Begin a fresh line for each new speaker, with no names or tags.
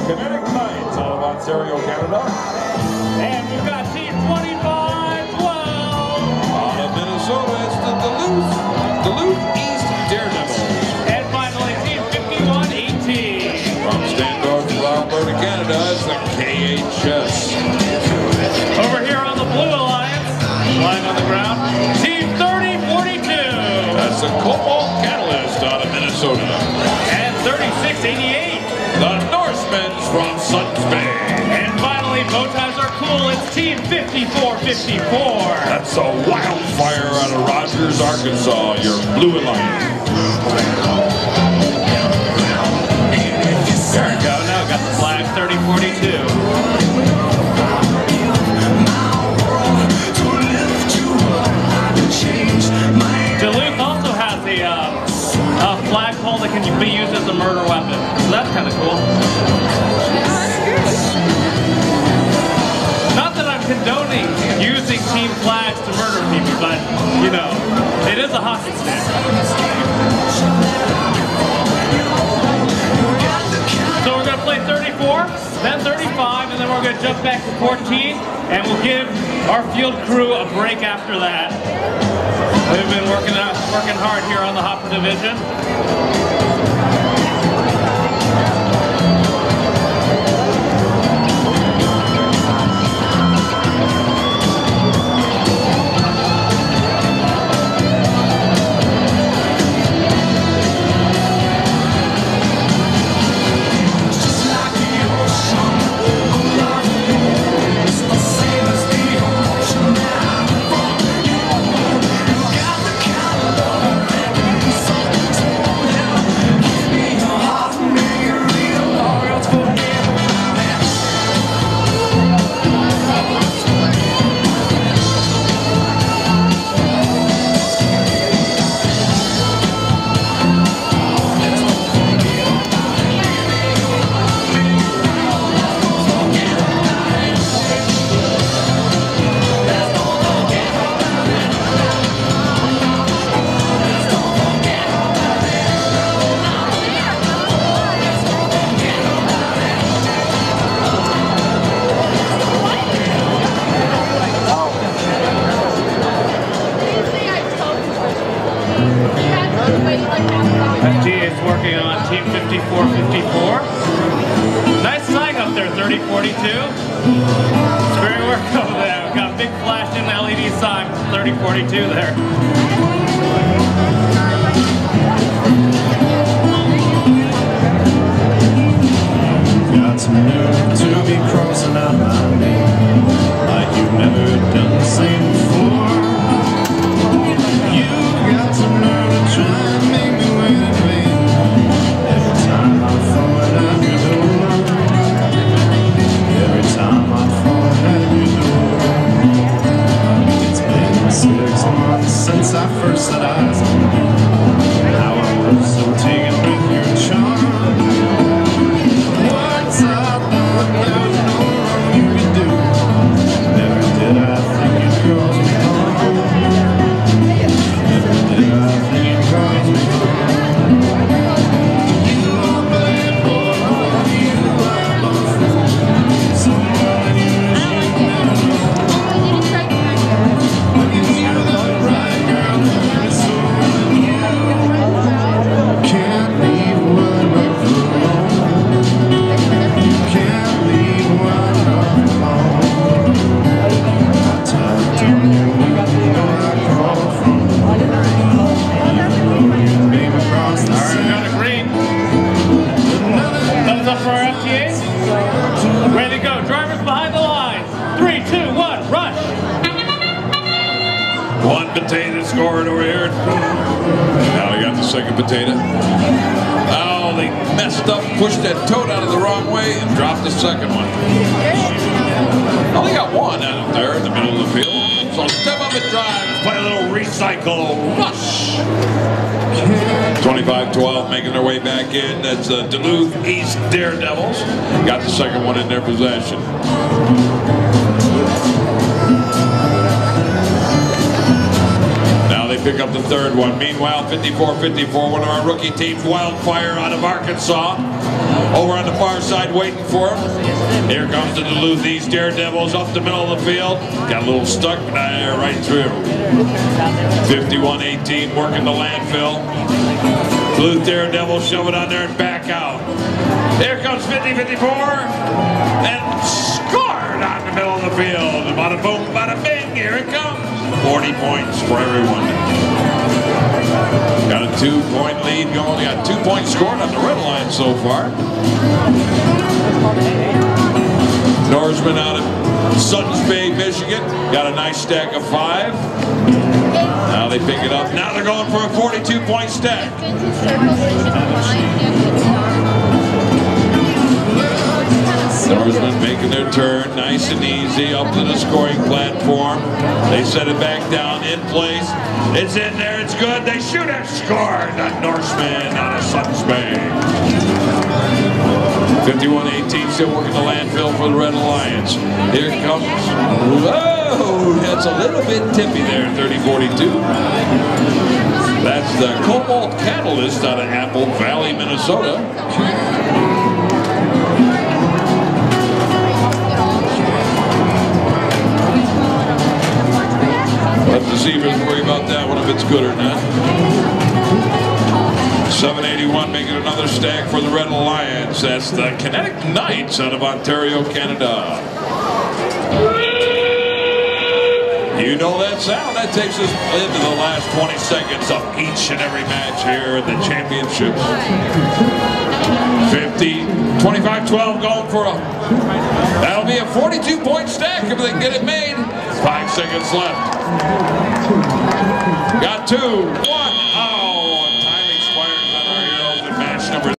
Kinetic Knights out of Ontario, Canada.
And we've got Team 25-12.
Out of Minnesota, it's the Duluth East Daredevils.
And finally, Team 51-18.
From Standorf, Alberta, Canada, it's the KHS.
Over here on the Blue Alliance, lying on the ground, Team 30-42.
That's the Cobalt Catalyst out of Minnesota.
And 36-88.
The Norsemen from Suns Bay.
And finally, bow ties are cool. It's Team 54-54.
That's a Wildfire out of Rogers, Arkansas, your Blue Alliance.
There we go. Now got the flag 30-42. Duluth also has a flagpole that can be used as a murder weapon. So that's kind of cool. Not that I'm condoning using team flags to murder people, but, you know, it is a hockey stick. So we're going to play 34, then 35, and then we're going to jump back to 14, and we'll give our field crew a break after that. They've been working hard here on the Hopper Division. FT is working on Team 54-54. Nice sign up there, 30-42. It's great work over there. We've got a big flashing LED sign, 30-42 there.
Got to learn to be crossing out my name like you've never done the same before. You got to learn to try and make me wait in vain. Every time I fall at your door, every time I fall at your door. It's been 6 months since I first set eyes on you. How I was so taken with your charm. What's up, there's no wrong you can do. Never did I think you'd cross me home. Never did I think you'd cross me home. You are bad boy, you are both. Someone you never know. Because you're the right girl for me, so you can't leave one of alone. You can't leave one alone. I tapped on you, I crawled from you made me cross the sea.
Got a green. Thumbs up for our FTAs. Ready to go. Drivers behind the line. 3, 2, 1, rush.
One potato scored over here. Now we got the second potato. Oh, they messed up, pushed that toad out of the wrong way, and dropped the second one. Only got one out there in the middle of the field. So step up and drive and play a little recycle rush. 25-12 making their way back in. That's the Duluth East Daredevils. Got the second one in their possession. Now they they pick up the third one. Meanwhile, 54-54, one of our rookie teams, Wildfire out of Arkansas. Over on the far side waiting for him. Here comes the Duluth East Daredevils up the middle of the field. Got a little stuck, but right through. 51-18 working the landfill. Duluth Daredevils shove it on there and back out. Here comes 50-54 and scored on the middle of the field. Bada boom, bada bing, here it comes. 40 points for everyone. Got a 2-point lead going. Got 2 points scored on the red line so far. Norseman out of Suttons Bay, Michigan. Got a nice stack of 5. Now they pick it up. Now they're going for a 42-point stack. Norseman making their turn, nice and easy, up to the scoring platform. They set it back down, in place. It's in there, it's good. They shoot it, scored. Norseman out of Suttons Bay. 51-18, still working the landfill for the Red Alliance. Here comes, whoa, that's a little bit tippy there, 30-42. That's the Cobalt Catalyst out of Apple Valley, Minnesota. Let the Zebras worry about that one if it's good or not. 781 making another stack for the Red Alliance. That's the Kinetic Knights out of Ontario, Canada. You know that sound. That takes us into the last 20 seconds of each and every match here in the championships. 25-12 going for a... That'll be a 42-point stack if they can get it made. 5 seconds left. Got 2, 1.